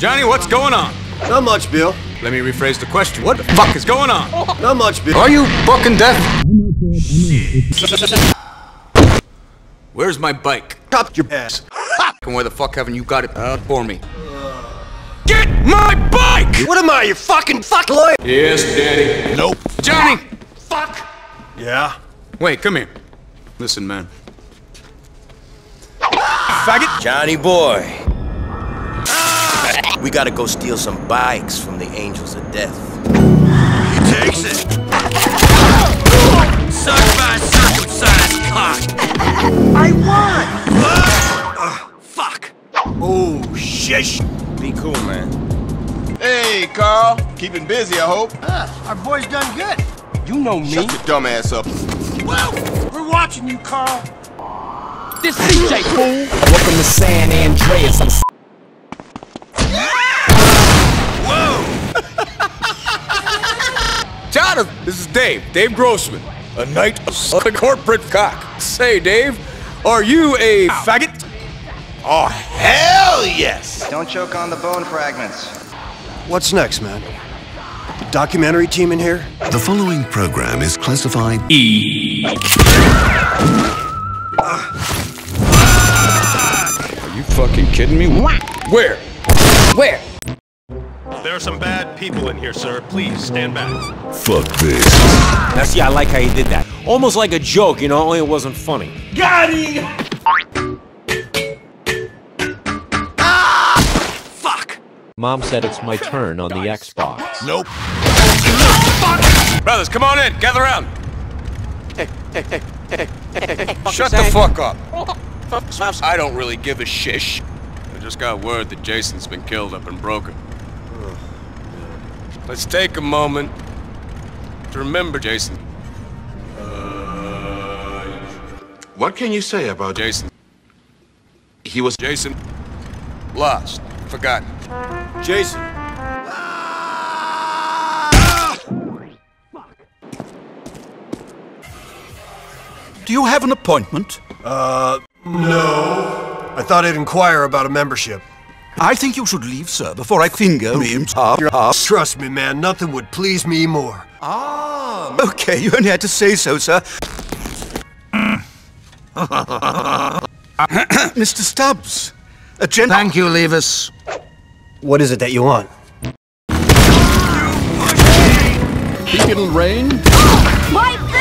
Johnny, what's going on? Not much, Bill. Let me rephrase the question. What the fuck is going on? Not much, Bill. Are you fucking deaf? Where's my bike? Top your ass. And where the fuck haven't you got it for me? Get my bike! What am I, your fucking lawyer? Yes, Daddy. Nope. Johnny! Fuck! Yeah? Wait, come here. Listen, man. Faggot! Johnny boy. We gotta go steal some bikes from the Angels of Death. He takes it. Suck my circumcised cock! I won! Fuck! Oh, shish! Be cool, man. Hey, Carl. Keeping busy, I hope. Our boy's done good. You know me. Shut your dumb ass up. Well, we're watching you, Carl. This CJ fool. Welcome to San Andreas. Jonathan, this is Dave. Dave Grossman. A knight of the corporate cock. Say, Dave, are you a faggot? Oh, hell yes! Don't choke on the bone fragments. What's next, man? Documentary team in here? The following program is classified E. Are you fucking kidding me? Where? Where? There are some bad people in here, sir. Please stand back. Fuck this. Now see, I like how you did that. Almost like a joke, you know, only it wasn't funny. Got him! Fuck! Mom said it's my turn on the Xbox. Nope. Brothers, come on in. Gather around. Shut the fuck up. I don't really give a shish. I just got word that Jason's been killed up in Broken. Let's take a moment to remember Jason. What can you say about Jason. He was Jason. Lost. Forgotten. Jason. Do you have an appointment? No. I thought I'd inquire about a membership. I think you should leave, sir, before I finger me in half. Trust me, man, nothing would please me more. Ah, okay, you only had to say so, sir. Mr. Stubbs, a gentleman. Thank you, Levis. What is it that you want? Begin rain. My